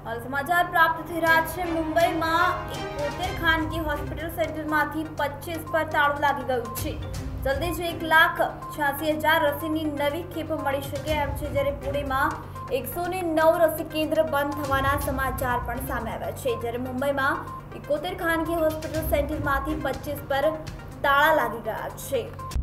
हाल समाचार प्राप्त થઈ રહ્યા છે। મુંબઈમાં 71 ખાનગી હોસ્પિટલ સેન્ટરમાંથી 25 પર તાળું લાગી ગયું છે। જલ્દી જ 1,86,000 રસીની નવી ખેપ મળી શકે એમ છે, જ્યારે પુણેમાં 109 રસી કેન્દ્ર બંધ થવાના સમાચાર પણ સામે આવ્યા છે। જ્યારે મુંબઈમાં 71 ખાનગી હોસ્પિટલ સેન્ટરમાંથી 25 પર તાળા લાગી ગયા છે।